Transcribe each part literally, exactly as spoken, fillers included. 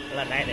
lên đây đi.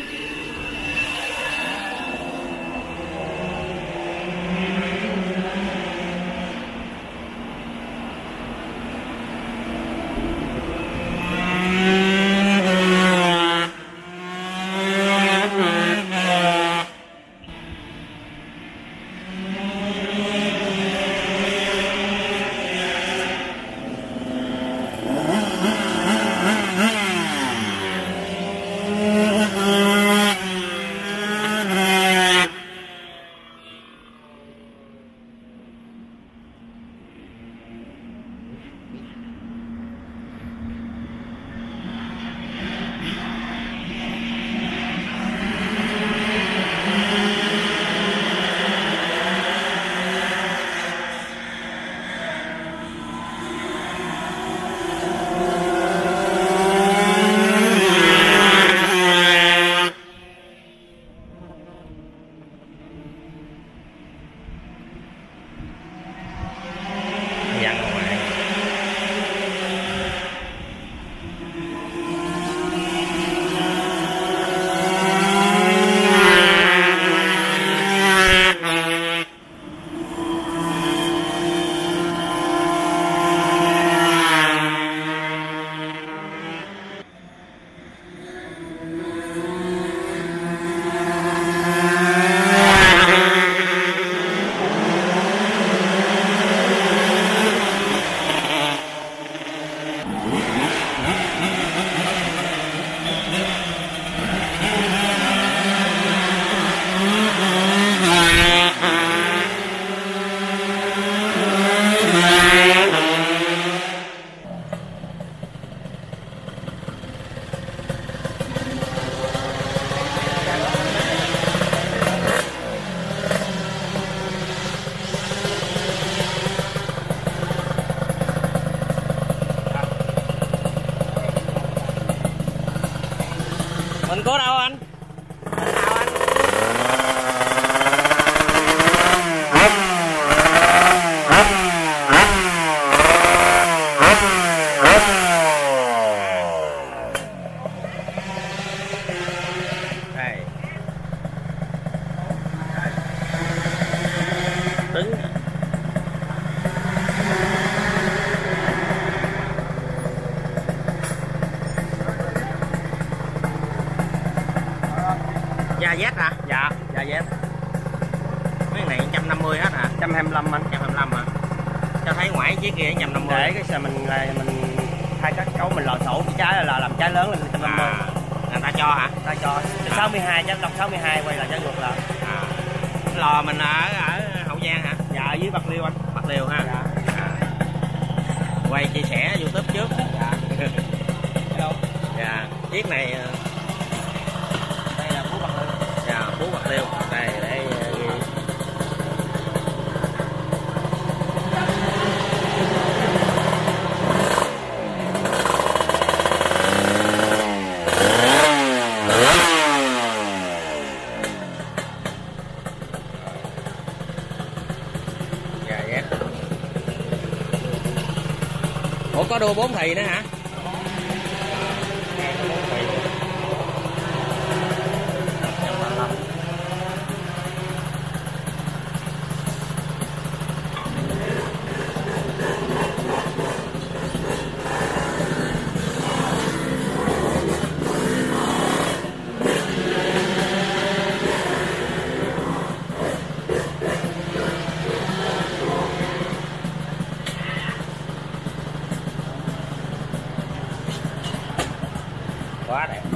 Mình có đâu anh? Đây. Đứng. Da Z hả? Dạ, da Z. Mấy này một trăm năm mươi hết hả? một trăm hai mươi lăm anh. một trăm hai mươi lăm hả? Cho thấy ngoại chiếc kia một trăm năm mươi. Để cái xe mình là mình hai cái cấu mình lò sổ cái trái là làm trái lớn lên một trăm năm mươi. À, người ta cho hả? Ta cho À. sáu mươi hai chứ đọc sáu mươi hai quay lại trái ngược lại. À. Lò mình ở ở Hậu Giang hả? Dạ, ở dưới Bạc Liêu anh. Bạc Liêu ha. Dạ. À. Quay chia sẻ YouTube trước. Dạ. Hello. Dạ, chiếc này Đây là Phú Bạc Liêu. dạ, Phú Bạc Liêu. Đây để ghi. Dạ, dạ. Ủa có đua bốn thì nữa hả? Quá đẹp.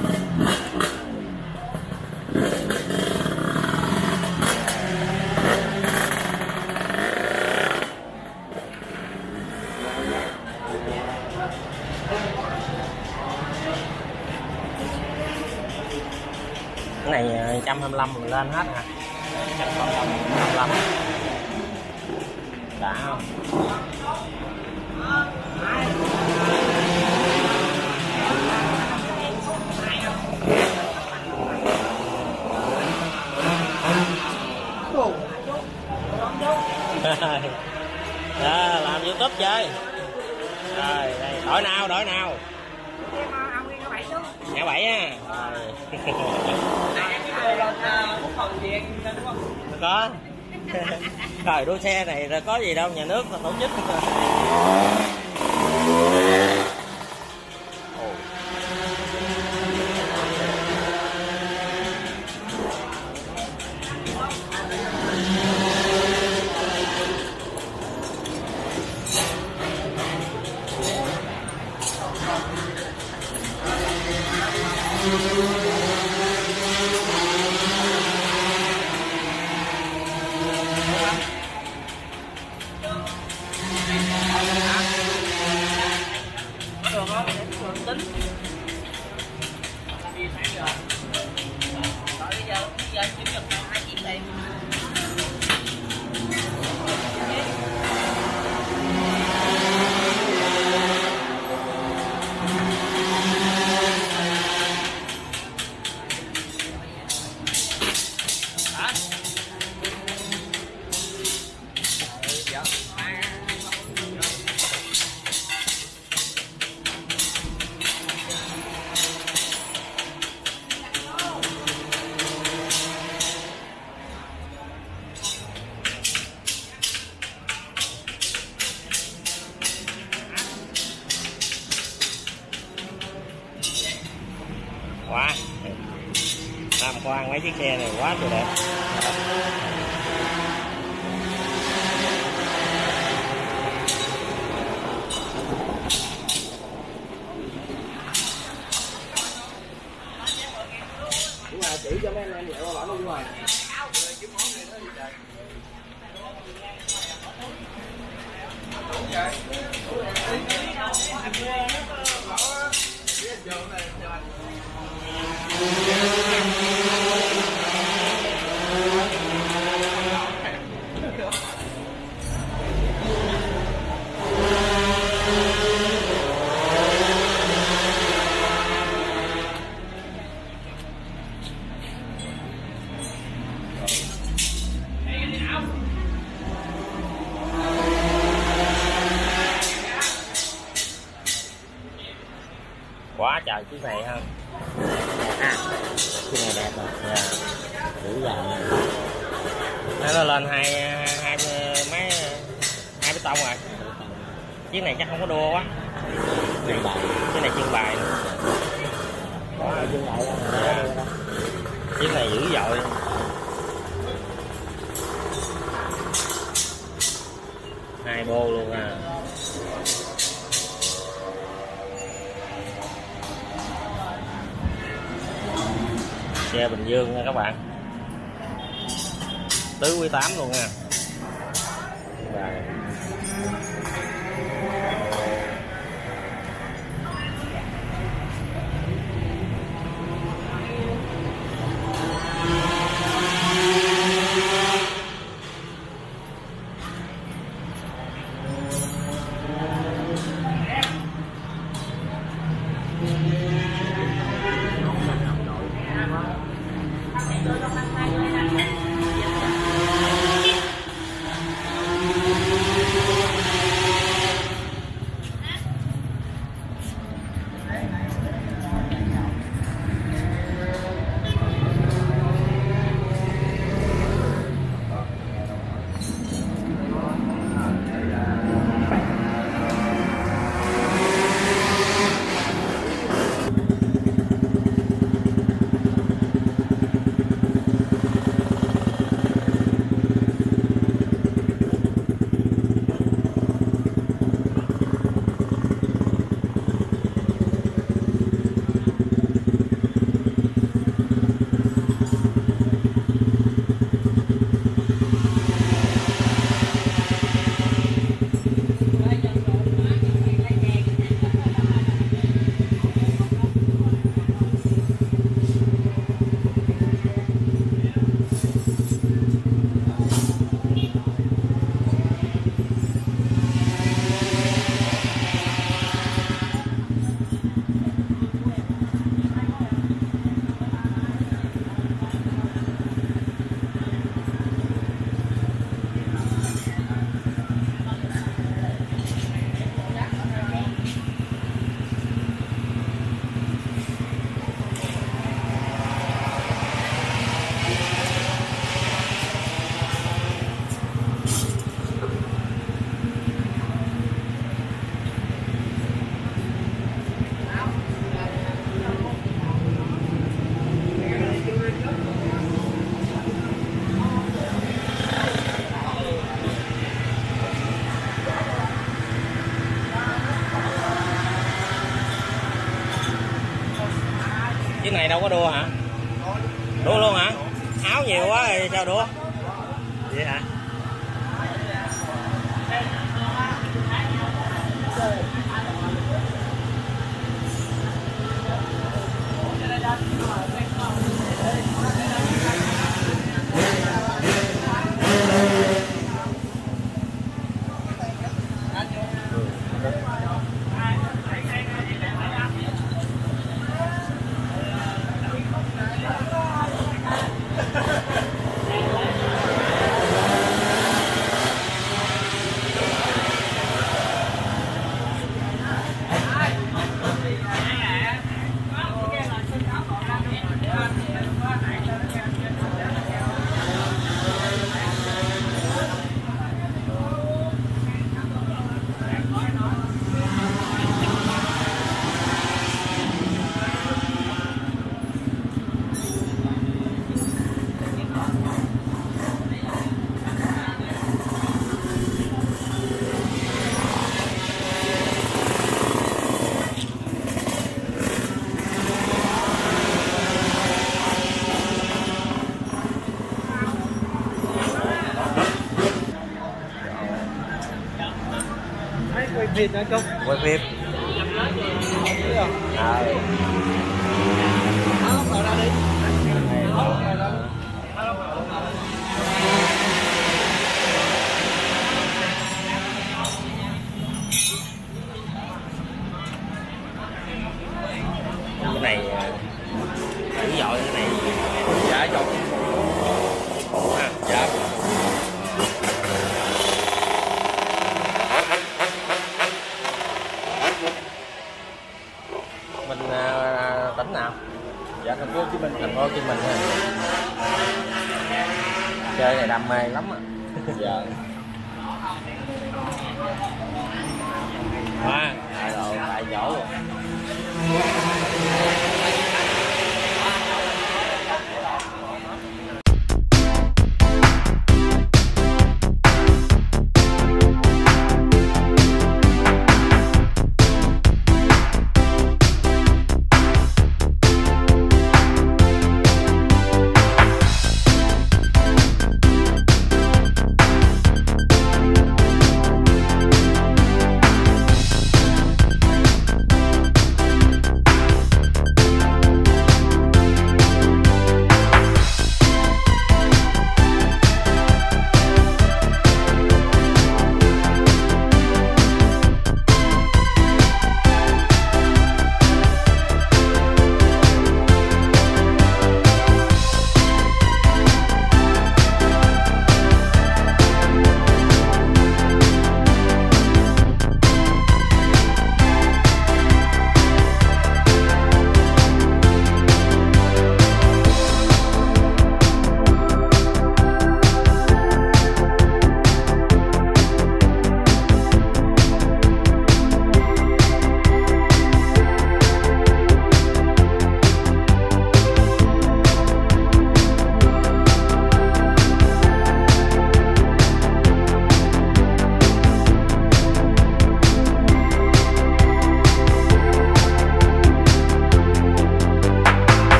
Cái này một trăm hai mươi lăm mình lên hết hả? một trăm hai mươi lăm đã không? À, làm YouTube chơi. Rồi đây, đổi nào đổi nào ngã bảy á. Rồi. Có. Rồi đua xe này là có gì đâu, nhà nước là tổ chức. Quá tham quan mấy chiếc xe này quá trời đẹp. Đúng rồi, chỉ cho mấy anh em vậy qua đúng rồi. Quá trời chiếc này ha. À, chiếc này đẹp rồi. Dạ. Dữ dằn. Nó lên hai hai mấy hai bê tông rồi. Chiếc này chắc không có đua quá. Trưng bày. Chiếc này trưng bày nữa. Có trưng bày đâu. Dạ. Chiếc này dữ dội. Hai bô luôn à. Xe Bình Dương nha các bạn, tứ quý tám luôn nha. Rồi. này đâu có đua hả? Đua luôn hả? Áo nhiều quá rồi sao đua? Vậy hả? Quay phim hả Cúc? Quay phim. À. Áo vào ra đi. Cái này dữ dội, cái này Dạ chọn. à, dạ. Mình à, tỉnh nào? Dạ thành phố Hồ Chí Minh. Thành phố Hồ Chí Minh ha. Chơi này đam mê lắm á. Dạ. À, tại độ tại chỗ rồi.